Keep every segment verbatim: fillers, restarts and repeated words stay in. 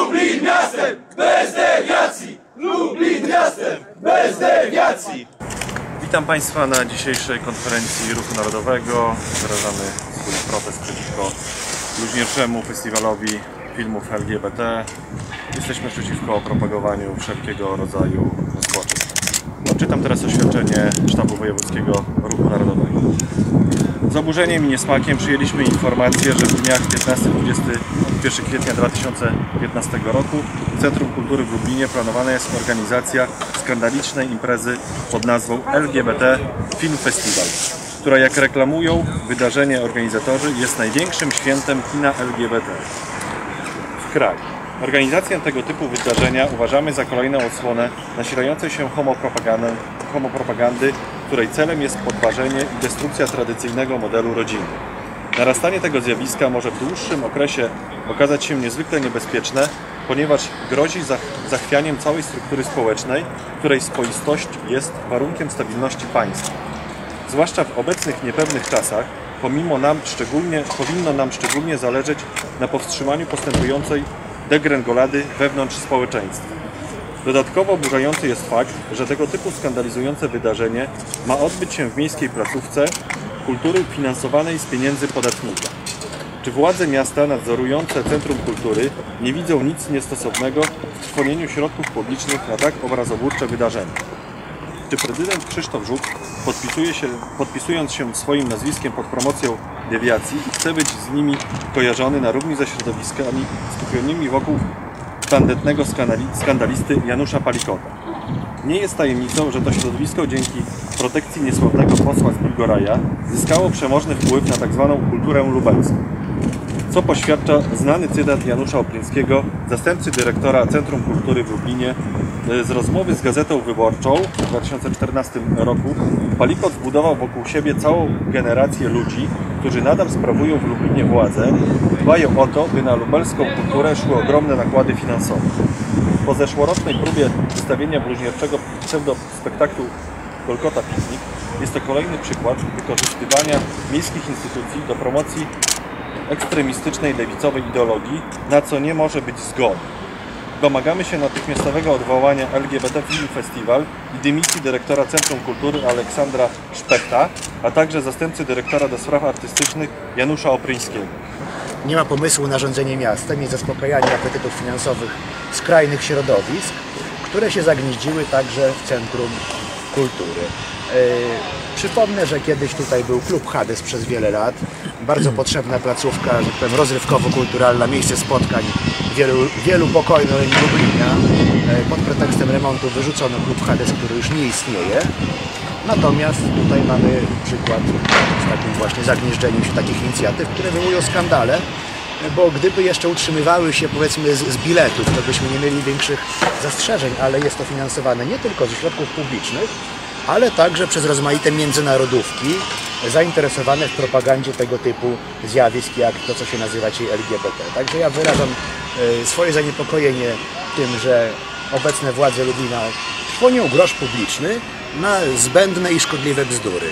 Lublin miastem bez dewiacji! Lublin miastem bez dewiacji! Witam Państwa na dzisiejszej konferencji Ruchu Narodowego. Wyrażamy swój protest przeciwko luźniejszemu festiwalowi filmów L G B T. Jesteśmy przeciwko propagowaniu wszelkiego rodzaju zboczeństw. Odczytam teraz oświadczenie Sztabu Wojewódzkiego Ruchu Narodowego. Z oburzeniem i niesmakiem przyjęliśmy informację, że w dniach piętnastego do dwudziestego pierwszego kwietnia dwa tysiące piętnastego roku w Centrum Kultury w Lublinie planowana jest organizacja skandalicznej imprezy pod nazwą L G B T Film Festival, która, jak reklamują wydarzenie organizatorzy, jest największym świętem kina L G B T w kraju. Organizację tego typu wydarzenia uważamy za kolejną odsłonę nasilającej się homopropagandy, homopropagandy, której celem jest podważenie i destrukcja tradycyjnego modelu rodziny. Narastanie tego zjawiska może w dłuższym okresie okazać się niezwykle niebezpieczne, ponieważ grozi zachwianiem całej struktury społecznej, której spoistość jest warunkiem stabilności państwa. Zwłaszcza w obecnych niepewnych czasach pomimo nam szczególnie, powinno nam szczególnie zależeć na powstrzymaniu postępującej degrengolady wewnątrz społeczeństwa. Dodatkowo oburzający jest fakt, że tego typu skandalizujące wydarzenie ma odbyć się w miejskiej placówce kultury finansowanej z pieniędzy podatnika. Czy władze miasta nadzorujące Centrum Kultury nie widzą nic niestosownego w trwonieniu środków publicznych na tak obrazoburcze wydarzenie? Czy prezydent Krzysztof Żuk, podpisuje się, podpisując się swoim nazwiskiem pod promocją dewiacji, chce być z nimi kojarzony na równi ze środowiskami skupionymi wokół tandetnego skandalisty Janusza Palikota? Nie jest tajemnicą, że to środowisko dzięki protekcji niesławnego posła z Bilgoraja zyskało przemożny wpływ na tzw. kulturę lubelską, co poświadcza znany cytat Janusza Opryńskiego, zastępcy dyrektora Centrum Kultury w Lublinie, z rozmowy z Gazetą Wyborczą w dwa tysiące czternastym roku. Palikot zbudował wokół siebie całą generację ludzi, którzy nadal sprawują w Lublinie władzę, dbają o to, by na lubelską kulturę szły ogromne nakłady finansowe. Po zeszłorocznej próbie wystawienia bluźnierczego pseudospektaklu Golgota Piknik jest to kolejny przykład wykorzystywania miejskich instytucji do promocji ekstremistycznej lewicowej ideologii, na co nie może być zgody. Domagamy się natychmiastowego odwołania L G B T Film Festival i dymisji dyrektora Centrum Kultury Aleksandra Szpechta, a także zastępcy dyrektora do spraw artystycznych Janusza Opryńskiego. Nie ma pomysłu na rządzenie miastem i zaspokajanie apetytów finansowych skrajnych środowisk, które się zagnieździły także w Centrum Kultury. Yy, przypomnę, że kiedyś tutaj był klub Hades przez wiele lat, bardzo potrzebna placówka, że tak powiem, rozrywkowo-kulturalna, miejsce spotkań wielu, wielu pokoi na rynku Lublina. Yy, pod pretekstem remontu wyrzucono klub Hades, który już nie istnieje. Natomiast tutaj mamy przykład z takim właśnie zagnieżdżeniem się takich inicjatyw, które wywołują skandale, bo gdyby jeszcze utrzymywały się, powiedzmy, z, z biletów, to byśmy nie mieli większych zastrzeżeń, ale jest to finansowane nie tylko ze środków publicznych, ale także przez rozmaite międzynarodówki zainteresowane w propagandzie tego typu zjawisk, jak to, co się nazywa dzisiaj L G B T. Także ja wyrażam swoje zaniepokojenie tym, że obecne władze Lublina chłonią grosz publiczny na zbędne i szkodliwe bzdury.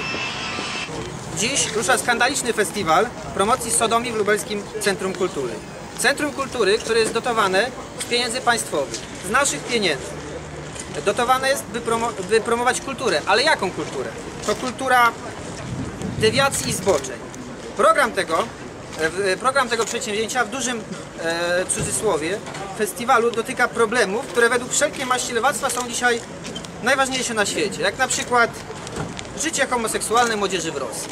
Dziś rusza skandaliczny festiwal promocji sodomii w Lubelskim Centrum Kultury. Centrum Kultury, które jest dotowane z pieniędzy państwowych, z naszych pieniędzy. Dotowane jest, by, promo by promować kulturę. Ale jaką kulturę? To kultura dewiacji i zboczeń. Program tego, program tego przedsięwzięcia w dużym e, cudzysłowie festiwalu dotyka problemów, które według wszelkiej maści lewactwa są dzisiaj najważniejsze na świecie. Jak na przykład życie homoseksualne młodzieży w Rosji.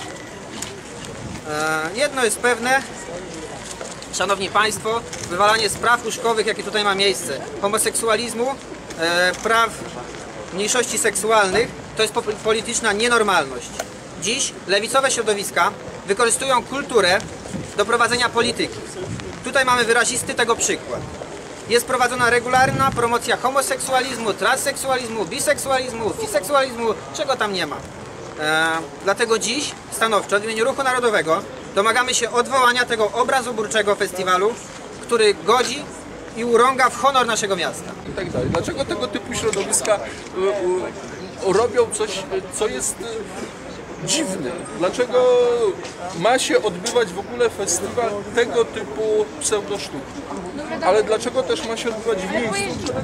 E, jedno jest pewne, szanowni państwo, wywalanie z praw łóżkowych, jakie tutaj ma miejsce, homoseksualizmu, e, praw mniejszości seksualnych, to jest polityczna nienormalność. Dziś lewicowe środowiska wykorzystują kulturę do prowadzenia polityki. Tutaj mamy wyrazisty tego przykład. Jest prowadzona regularna promocja homoseksualizmu, transseksualizmu, biseksualizmu, fiseksualizmu, czego tam nie ma. E, dlatego dziś stanowczo w imieniu Ruchu Narodowego domagamy się odwołania tego obrazoburczego festiwalu, który godzi i urąga w honor naszego miasta. I tak dalej. Dlaczego tego typu środowiska y, y, robią coś, co jest y, dziwne? Dlaczego ma się odbywać w ogóle festiwal tego typu pseudosztuki? ale dlaczego też ma się odbywać w miejscu, które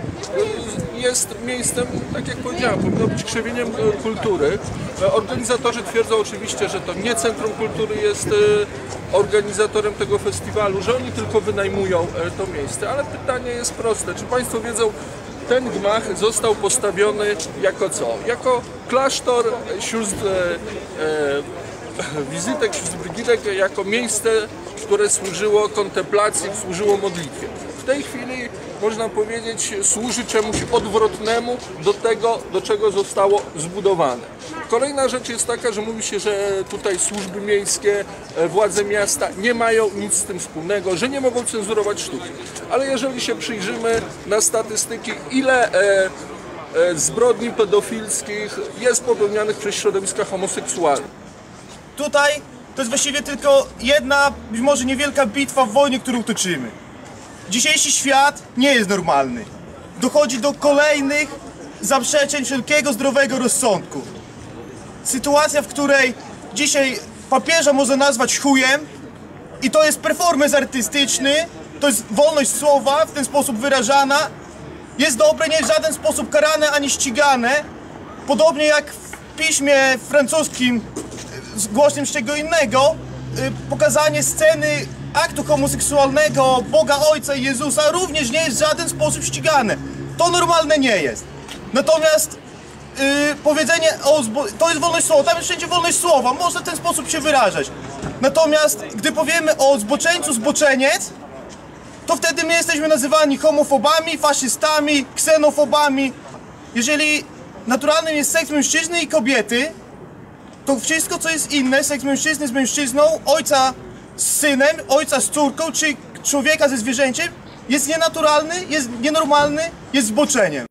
jest miejscem, tak jak powiedziałem, powinno być krzewieniem kultury. Organizatorzy twierdzą oczywiście, że to nie Centrum Kultury jest organizatorem tego festiwalu, że oni tylko wynajmują to miejsce, ale pytanie jest proste, czy Państwo wiedzą, ten gmach został postawiony jako co? Jako klasztor sióstr, e, e, wizytek, sióstr Brygidek, jako miejsce, które służyło kontemplacji, służyło modlitwie. W tej chwili, można powiedzieć, służy czemuś odwrotnemu do tego, do czego zostało zbudowane. Kolejna rzecz jest taka, że mówi się, że tutaj służby miejskie, władze miasta nie mają nic z tym wspólnego, że nie mogą cenzurować sztuki. Ale jeżeli się przyjrzymy na statystyki, ile e, e, zbrodni pedofilskich jest popełnianych przez środowiska homoseksualne. Tutaj to jest właściwie tylko jedna, być może niewielka bitwa w wojnie, którą toczymy. Dzisiejszy świat nie jest normalny. Dochodzi do kolejnych zaprzeczeń wszelkiego zdrowego rozsądku. Sytuacja, w której dzisiaj papieża można nazwać chujem i to jest performance artystyczny, to jest wolność słowa w ten sposób wyrażana, jest dobre, nie jest w żaden sposób karane ani ścigane, podobnie jak w piśmie francuskim głośnym z czego innego, pokazanie sceny aktu homoseksualnego Boga Ojca i Jezusa również nie jest w żaden sposób ścigane. To normalne nie jest. Natomiast yy, powiedzenie o to jest wolność słowa, tam jest wszędzie wolność słowa, można w ten sposób się wyrażać. Natomiast gdy powiemy o zboczeńcu zboczeniec, to wtedy my jesteśmy nazywani homofobami, faszystami, ksenofobami. Jeżeli naturalnym jest seks mężczyzny i kobiety, to wszystko co jest inne, seks mężczyzny z mężczyzną, ojca z synem, ojca z córką, czy człowieka ze zwierzęciem, jest nienaturalny, jest nienormalny, jest zboczeniem.